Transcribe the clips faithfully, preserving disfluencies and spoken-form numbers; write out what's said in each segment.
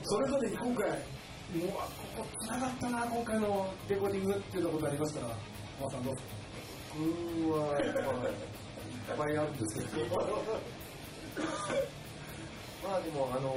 それぞれに今回もうここつながったな今回のレコーディングっていうようなことありましたら、小川さんどうですか？ 僕は、まあ、いっぱいあるんですけどまあでもあの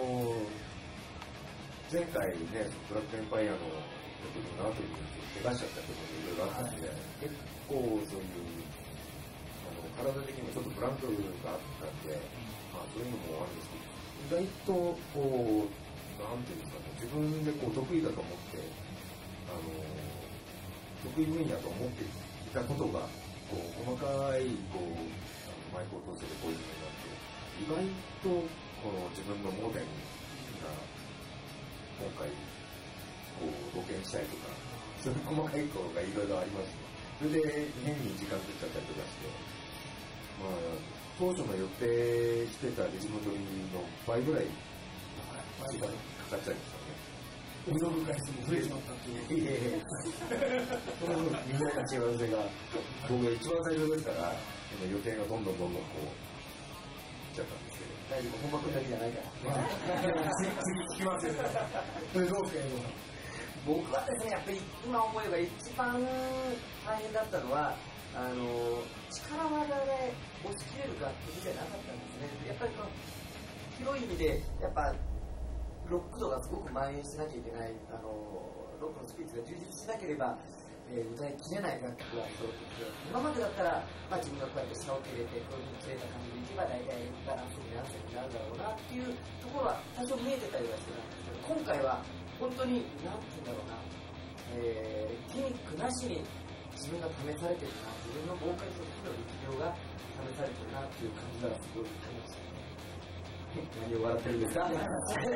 前回ねブラックエンパイアの曲の後に怪我しちゃったこともいろいろあったんで、はい、結構そういうあの体的にもちょっとブランクがあったんで、まあ、そういうのもあるんですけど、意外とこうなんていうんですかね、自分でこう得意だと思ってあの得意分野と思っていたことがこう細かいこうマイクを通してこういう風になって意外とこの自分の盲点が今回こう露見したりとかそういう細かいことがいろいろありまして、それで変に時間食っちゃったりとかして、まあ当初の予定してたリズム取りの倍ぐらい時間かかっちゃいましたね。 踊る回数も増えちまったっていう。いやいやいやその分みんなが違う性が僕が一番最初ですから予定がどんどんどんどんこういっちゃったんですけど、 大丈夫、本番だけじゃないから次聞きますよね。それどうですか？ 僕はですね、やっぱり今思えば一番大変だったのはあの力技で押し切れる楽曲じゃなかったんですね。やっぱりこの広い意味でやっぱロック度がすごく蔓延しなきゃいけない、あのロックのスピーチが充実しなければ、えー、歌いきれない楽曲が揃ってきて、今までだったら、まあ、自分がこうやって下を切れてこういうふうに切れた感じでいけば大体バランスに何点になるだろうなっていうところは多少見えてたりはしてたんですけど、今回は本当に何て言うんだろうな、えー、ギミックなしに自分が試されてるな、自分のボーカルとしての力量が試されてるなっていう感じがすごい感じました。何を笑ってるんですか？いや、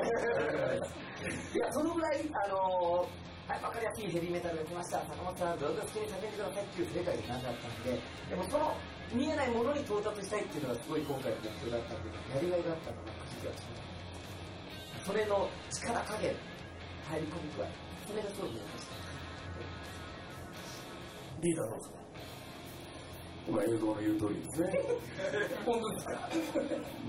そのぐらい、あのー、はい、分かりやすいヘビーメタルが来ました、坂本さん、どうぞ好きに叫んでくださいっていう世界がなかったんで、でもその見えないものに到達したいっていうのがすごい今回の目標だったんで、やりがいがあったのが気づきはしました。それの力加減、入り込み具合、それがすごい見えました。 リーダーどうですか？ 今映像の言う通りですね。 本当ですか？ うん、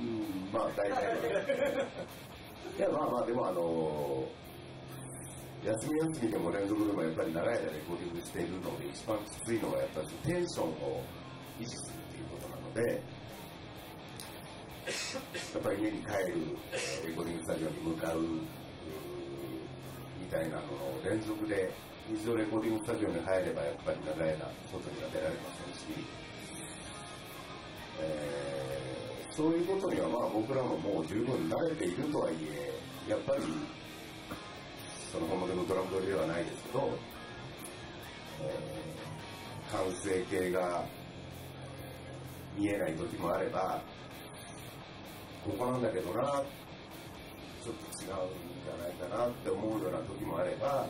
まあ大体いやまあまあでもあのー、休み休みでも連続でもやっぱり長い間レコーディングしているので一番きついのはやっぱりテンションを維持するっていうことなので、やっぱり家に帰るレコーディングスタジオに向かうみたいなのの連続で一度レコーディングスタジオに入ればやっぱり長い間外には出られませんし、えー、そういうことにはまあ僕らももう十分慣れているとはいえ、やっぱりその本物のドラム取りではないですけど、えー、完成形が見えない時もあれば、ここなんだけどな、ちょっと違うんじゃないかなって思うような時もあれば、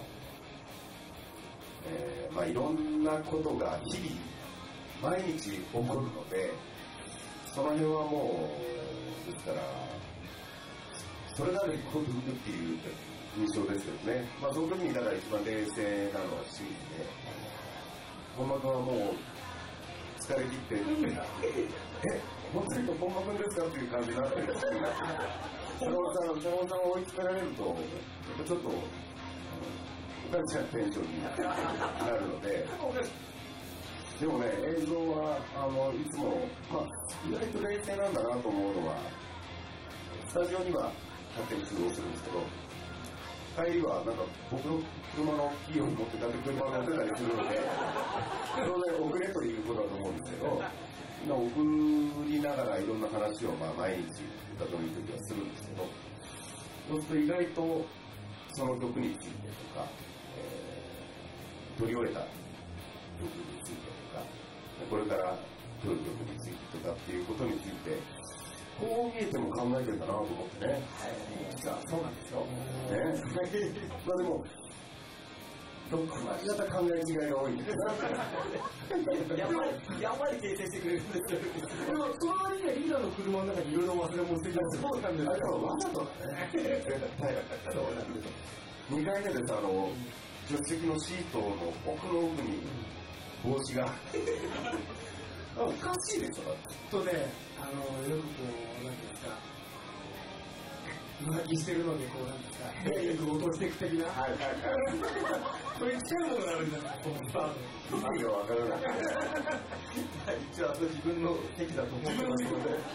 えーまあ、いろんなことが日々毎日起こるので、その辺はもうですからそれなりにこういうっていう印象ですよね。まあその時にだから一番冷静なのはシーンで、本間君はもう疲れ切ってえ本当に本間君ですかっていう感じになってるんですけど、坂本さん坂本さんを追い詰められるとやっぱちょっとおかしなテンションになるので、でもね、映像はあのいつも、まあ、意外と冷静なんだなと思うのは、スタジオには勝手に出動するんですけど、帰りはなんか僕の車のキーを持ってだけ車を乗ってたりするので、当然遅れということだと思うんですけど、送りながらいろんな話をまあ毎日歌取りの時はするんですけど、そうすると意外とその曲についてとか、えー、取り終えた曲についてとか、これから撮る曲についてとかっていうことについて、こう見えても考えてるんだなと思ってね。 実はそうなんですよ。 ね。まあでも、どっか間違った考え違いが多いんですよ。 やっぱり、やっぱり訂正してくれるんですよ。 でも、その割にはリーダーの車の中にいろいろ忘れ物してきたんですよ。そうなんですよ。 あれはわざとだね。絶対。そうなんですよ。にかいめです、あの、助手席のシートの奥の奥に帽子が。おかしいでしょ、だって。 とね、あの、よくこう、なんていうんですか、 浮気してるので、こうなんですか、ヘアリングを落としていく的な、 はいはいはい。 そういう近いものがあるんじゃないですか、このスタート。 意味がわからない。一応、あと自分の敵だと思ってますので。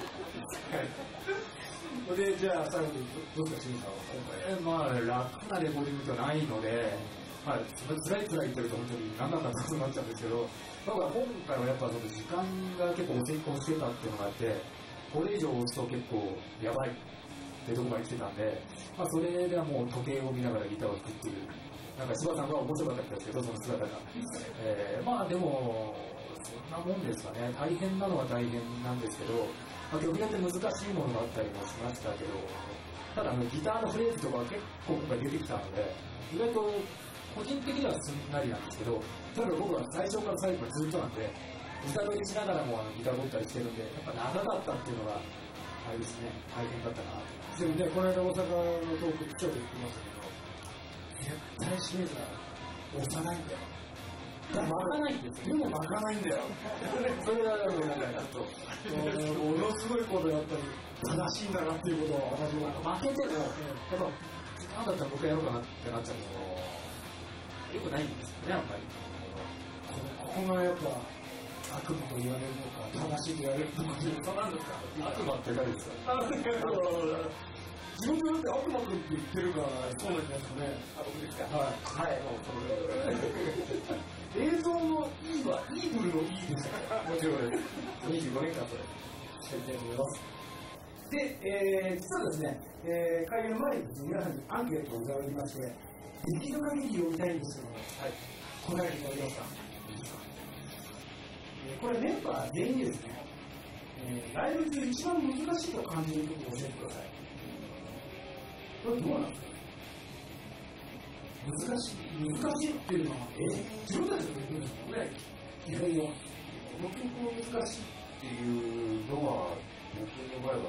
で、じゃあ、最後にどうですか、清水さんは。 えまあ、楽なレコーディングじゃないので、まあ、つらいつらい言ってると本当に何なんだとなっちゃうんですけど、だから今回はやっぱその時間が結構おせっこしてたっていうのがあって、これ以上押すと結構やばいってとこまで来てたんで、まあ、それではもう時計を見ながらギターを弾くっていう、なんか柴さんが面白かったですけど、その姿が。えー、まあでも、そんなもんですかね、大変なのは大変なんですけど、まあ、曲によって難しいものがあったりもしましたけど、ただあのギターのフレーズとか結構今回出てきたので、意外と個人的にはすんなりなんですけど、とにかく僕は最初から最後までずっとなんで、歌取りしながらもあのギター取ったりしてるんで、やっぱ長かったっていうのが、あれですね、大変だったなと。 でもね、この間大阪のトーク、ちょっと言ってましたけど、絶対清水さん、押さないんだよ。 巻かないんですよ。 でも巻かないんだよ。 それがなんかちょっと、 ものすごいことやっぱり正しいんだなっていうことを私も負けても、やっぱ、なんだったら僕やろうかなってなっちゃうと、よくないんですよね、あんまり。 ここがやっぱ悪魔と言われるのか、正しいと言われるのか、そうなんですか。 悪魔って誰ですか？ 自分でだって悪魔くんって言ってるから、そうなんじゃないですかね。 あ、僕ですか。 はい。 はい、もうその映像の E はイーブルの E ですから。 もちろんです。にじゅうごねんかんそれ。 していきたいと思います。で、えー、実はですね、えー、開演前にですね、皆さんにアンケートをいただきまして、できる限り読みたいんですけども、はい、答えていただけますか。えー、これメンバー全員にですね、えー、ライブ中一番難しいと感じる曲を教えてください。これどうなんですか？難しい、難しいっていうのは、えー、自分たちでできるんですもんね、基本は。 この曲を難しいっていうのは、僕の場合は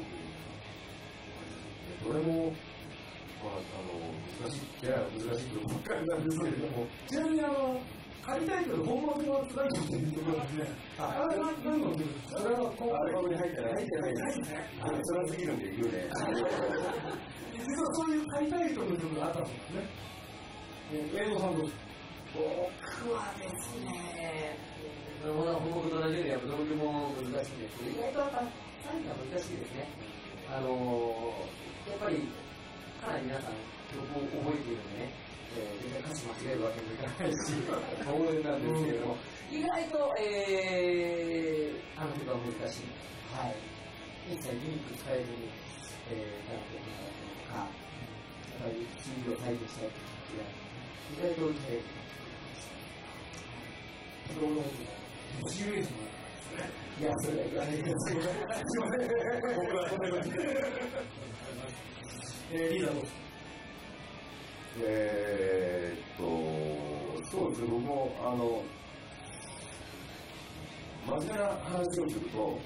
特に、どれも、まあ、あの難しいってや難しいとばっかりなんですけれども、 ちなみにあの、仮タイトル、本番は辛いというところですね。あれは何の曲ですか？ それはこう、アルバムに入ってない。入ってないですね。辛すぎるんで言うね。 実はそういう仮タイトルの曲があったんですね。映像さんどうですか？ 僕はですね、本国と同じようにやっぱどれも難しいんですけど、意外とやっぱサインが難しいですね。あのー、やっぱりかなり皆さん曲を覚えているんでね、えー、絶対歌詞間違えるわけにもいかないし、当然なんですけれども、意外と、えー、あの曲は難しい。はい。一切ギミック使えずに、えー、なっていくか、やっぱり シーディー を再現したいという意外と大変。 プロローグの年上ですね。 いや、それは言わないけど、すいません。 僕はそんなこと言って。えー、リーダーどうですか？ えーっと、そうですね、僕も、あの、真面目な話をすると、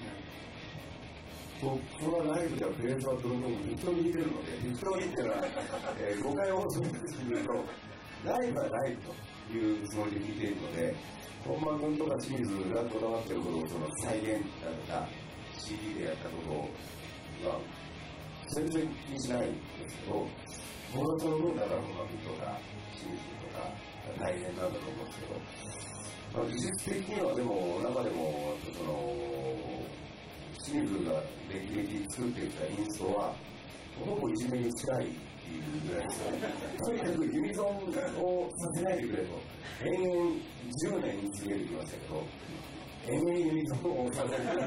僕はライブではフレーズはプロローグ適当に弾いてるので、適当にっていうのは、えー、誤解をすると、ライブはライブというつもりで弾いているので、本間君とか清水がこだわっていることをその再現だとか シーディー でやったことは全然気にしないんですけど、僕はその分だから本間君とか清水とか大変なんだと思うんですけど、まあ、技術的にはでも中でもその清水が歴々作ってきたインストはほぼいじめに近いっていうぐらいですよね。とにかくユニゾンをさせないでくれと延々じゅうねんに続けてきましたけど、延々ユニゾンをさせないでくれ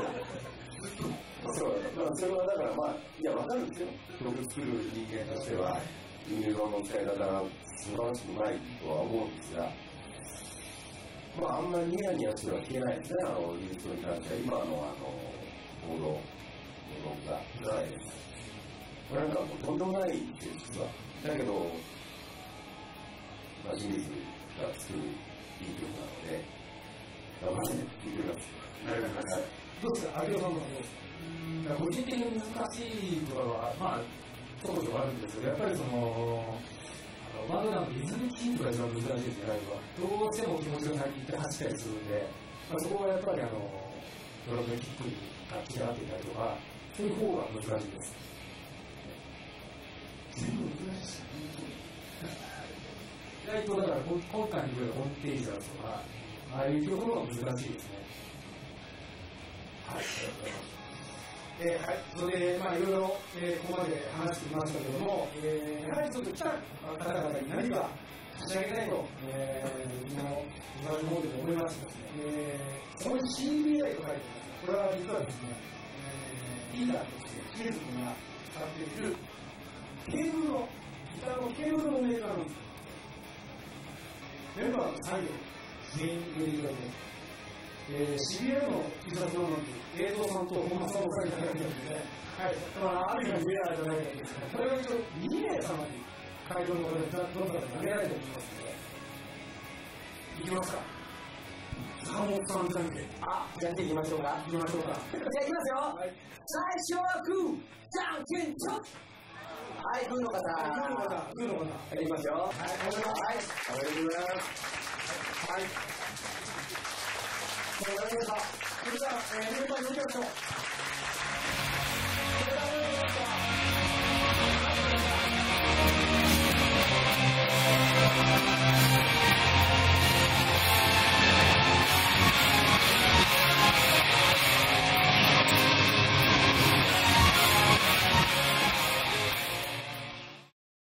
そう、まあ、それはだからまあいや分かるんですよ。曲作る人間としてはユニゾンの使い方が素晴らしくないとは思うんですが、まああんまりニヤニヤしては消えないですね。あのユニゾンに関しては今のあのボードボードが辛いです。これなんかもうとんでもないんですよ、実は。だけど、まあ、清水が作るいい曲なので、頑張って聴いてください。 どうですか、有吉さんの個人的に難しいところは、まあ、ちょこちょこあるんですけど、やっぱりその、あのバンドのリズムキープが一番難しいですね、ライブは。どうしても気持ちが先に行って走ったりするんで、まあ、そこはやっぱりあの、ドラムのキックに楽器が合っていたりとか、そういう方が難しいです。 意外とだから今回のホームページだとか、ああいうところが難しいですね。 はい、ありがとうございます。えー、はい、それで、まあ、いろいろ、えー、ここまで話してきましたけども、えー、やはりちょっと来た方々に何か差し上げたいと、えー、今の私の方でも思いましてですね、えー、そこに シービーアイ と書いてます。これは実はですね、えー、リーダーとして清水君が使っているケーブルの、ギターのケーブルのメーカーなんです。メンバーのさんにん全員入れていただいて、えー、シビアの T シャツなのに映像さんと本間さんを書いていただいてるんでね、はい、まあ、ある意味レアじゃないかとですね、これは一応に名様に会場の方でどなたか投げられておりますので、いきますか。坂本さんじゃんけん。 あ、じゃんけんいきましょうか。 いきましょうか。 じゃあいきますよ。はい、最初はグー、じゃんけんチョキ。はい、グーの方。 グーの方。グーの方。 はい、いきますよ。はい、おめでとうございます。おめでとうございます。はい。 わかりました。それでは、えー、メンバーに呼びましょう。